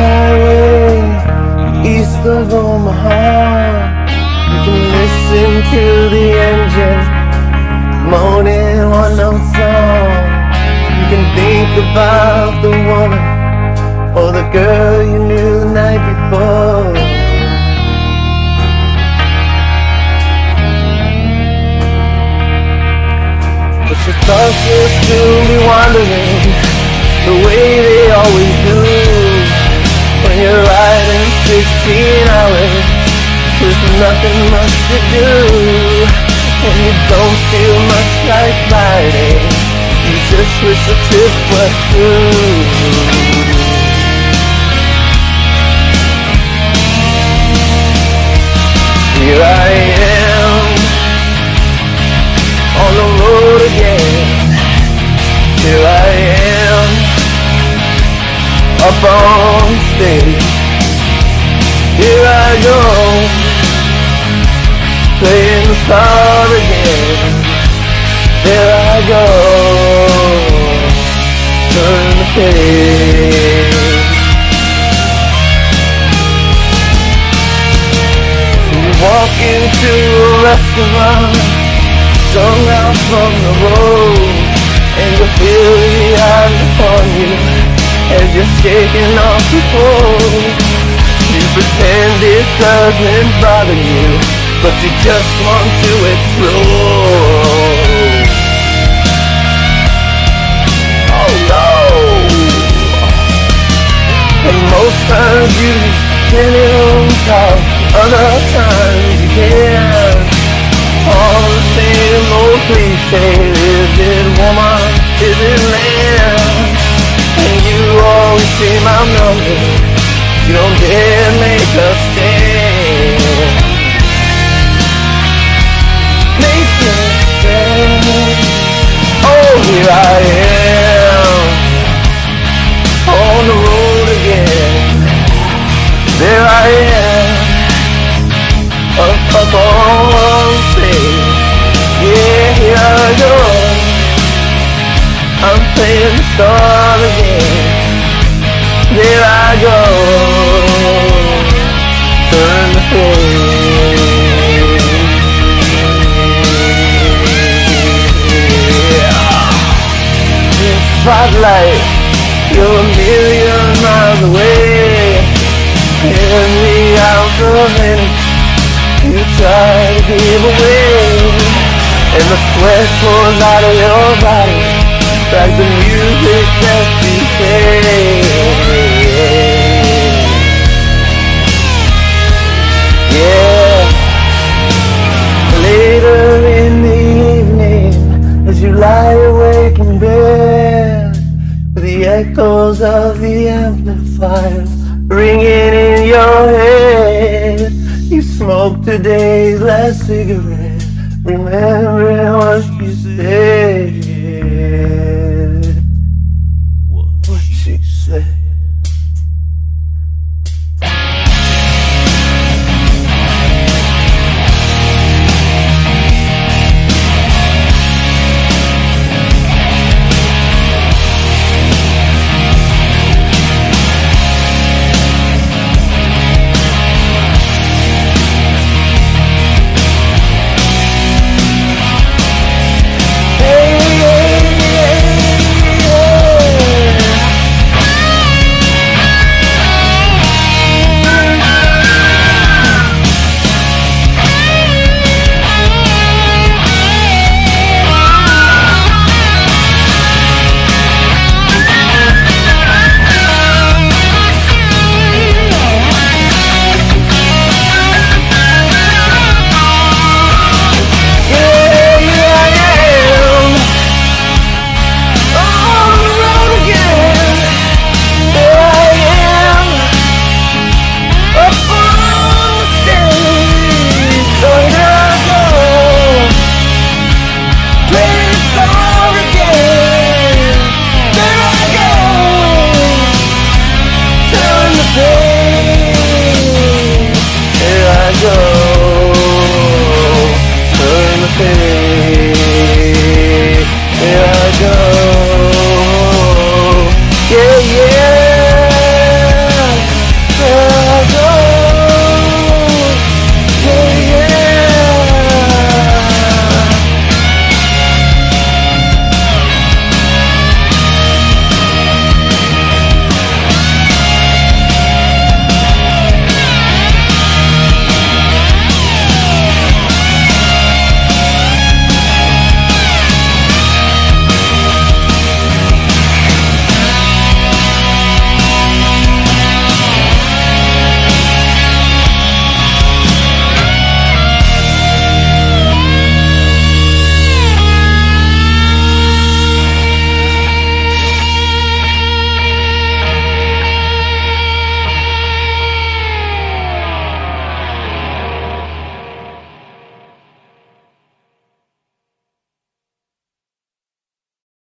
highway east of Omaha. You can listen to the engine moaning one-note song. You can think about the woman or the girl you knew the night before. But your thoughts will soon be wandering the way they always do, when you're riding 16 hours with nothing much to do, and you don't feel much like riding. You just wish the trip was through. Here I am on the road again. Here I am up on stage. Here I go, playing the song again. There I go, turn the page. You walk into a restaurant, strung out from the road, and you feel the eyes upon you as you're shaking off the cold. You pretend it doesn't bother you, but you just want to explode. Oh no! And most times you can even talk, other times you can't. All the same old cliche, is it woman, is it man? And you always seem outnumbered, you don't dare make a stand. Make a stand. Oh, here I am on the road again. There I am, up on stage. Yeah, here I go, I'm playing the star again. There I go, turn the page. In spotlight, you're a million miles away. Every ounce of minute you try to give away, and the sweat pours out of your body like the music that you play. Yeah. Later in the evening, as you lie awake in bed, with the echoes of the amplifiers ringing in your head, you smoke today's last cigarette, remembering what you said.